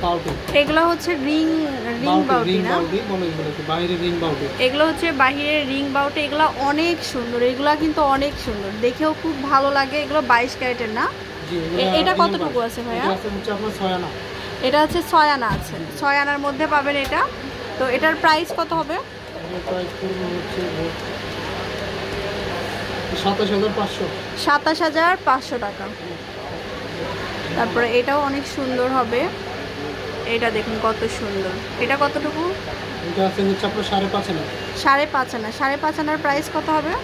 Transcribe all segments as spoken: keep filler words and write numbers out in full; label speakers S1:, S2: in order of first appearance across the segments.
S1: এগুলো হচ্ছে ring ring বাউটি না,
S2: বাইরে রিং বাউটি।
S1: এগুলো হচ্ছে বাইরের রিং বাউটি। এগুলো অনেক সুন্দর, এগুলো কিন্তু অনেক সুন্দর, দেখেও খুব ভালো লাগে। এগুলো বাইশ ক্যারেটের না? এটা কতটুকু আছে ভাইয়া? এটা হচ্ছে ছয় আনা আছে, ছয় আনার মধ্যে পাবেন এটা। তো এটার প্রাইস কত হবে? সাতাশ হাজার পাঁচশো টাকা। তারপরে এটাও অনেক সুন্দর হবে, এটা দেখুন কত সুন্দর। এটা কতটুকু?
S2: সাড়ে পাঁচ আনা।
S1: সাড়ে পাঁচ আনা, সাড়ে পাঁচ আনার প্রাইস কত হবে?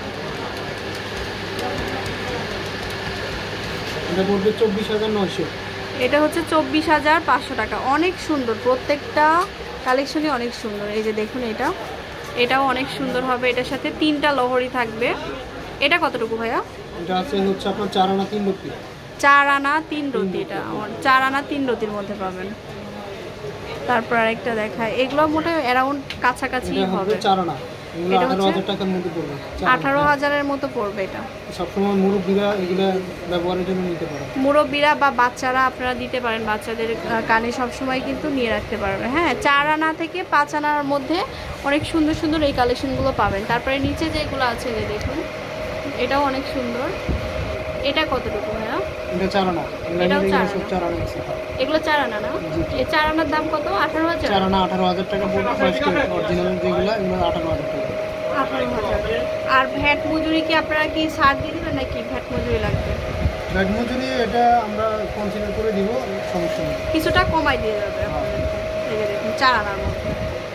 S2: চব্বিশ হাজার নয়শো।
S1: এটা হচ্ছে চব্বিশ হাজার পাঁচশো টাকা। অনেক সুন্দর, প্রত্যেকটা কালেকশনই অনেক সুন্দর। এই যে দেখুন এটা, এটাও অনেক সুন্দর হবে। এটার সাথে তিনটা লহরি থাকবে। এটা কতটুকু ভাইয়া?
S2: এটা আছে হচ্ছে আপনার চার আনা তিন রতি।
S1: চার আনা তিন রতি, এটা চার আনা তিন রতির মধ্যে পাবেন। তারপর আরেকটা দেখায়, এগুলো মোটামুটি অ্যারাউন্ড কাছাকাছি হবে।
S2: চার আনা আঠারো হাজার টাকার মধ্যে পড়বে।
S1: আঠারো হাজারের মতো পড়বে। এটা
S2: সবসময় মুরব্বীরা এগুলো ব্যবহারের জন্য নিতে পারে,
S1: মুরব্বীরা বা বাচ্চারা আপনারা দিতে পারেন, বাচ্চাদের কানে সবসময় কিন্তু নিয়ে রাখতে পারবে। হ্যাঁ, চার আনা থেকে পাঁচ আনার মধ্যে অনেক সুন্দর সুন্দর এই কালেকশনগুলো পাবেন। তারপরে নিচে যেগুলো আছে যে দেখুন, এটাও অনেক সুন্দর। এটা কতটুকু ভাইয়া?
S2: এটা চার আনা।
S1: এটাও চার আনা।
S2: চার আনা আছে
S1: এগুলো চার আনা না? এই চার আনার দাম কত? আঠারো হাজার।
S2: চার আনা আঠারো হাজার টাকা পড়বে। ফার্স্ট অরিজিনাল যেগুলো এগুলো আঠারো হাজার টাকা।
S1: আঠারো হাজার। আর ভ্যাট মজুরি কি আপনারা কি ছাড় দিয়ে দিবেন নাকি ভ্যাট মজুরি লাগবে?
S2: ভ্যাট মজুরি এটা আমরা কনসিডার করে দিব, সমস্যা নেই,
S1: কিছুটা কমাই দিয়ে যাবে আপনাদের। এই যে দেখুন চার আনার মধ্যে,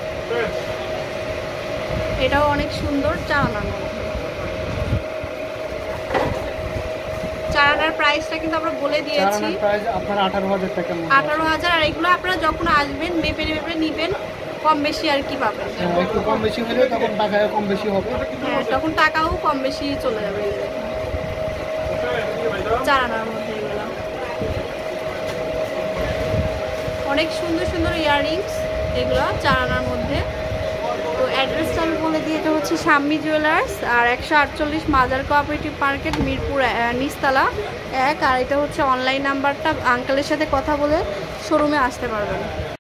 S1: এটাও অনেক সুন্দর। চার আনার মধ্যে, চার আনার প্রাইসটা কিন্তু আমরা বলে দিয়েছি,
S2: আঠারো হাজার টাকা।
S1: আঠারো হাজার। আর এগুলো আপনারা যখন আসবেন মেপে মেপে নিবেন, কম বেশি আর কি পাবেন।
S2: একটু কম বেশি হলে তখন টাকাও কম বেশি হবে।
S1: হ্যাঁ, তখন টাকাও কম বেশি চলে যাবে। চার আনার মধ্যে এগুলো অনেক সুন্দর সুন্দর ইয়াররিংস, এগুলো চার আনার মধ্যে। তো অ্যাড্রেসটা আমি বলে দিই, এটা হচ্ছে শাম্মী জুয়েলার্স আর একশো আটচল্লিশ মাজার কোঅপারেটিভ মার্কেট, মিরপুর নিচতলা এক। আর এটা হচ্ছে অনলাইন নাম্বারটা, আঙ্কেলের সাথে কথা বলে শোরুমে আসতে পারবেন।